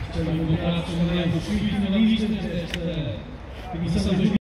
Sejam encontrados também os finalistas desta edição 2020.